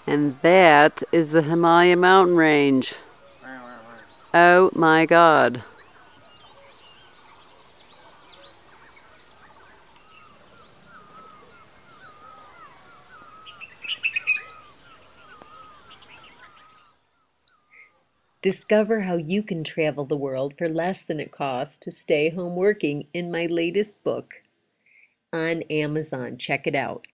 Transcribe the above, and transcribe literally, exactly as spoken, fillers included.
And that is the Himalayan Mountain Range. Oh my God. Discover how you can travel the world for less than it costs to stay home working in my latest book on Amazon. Check it out.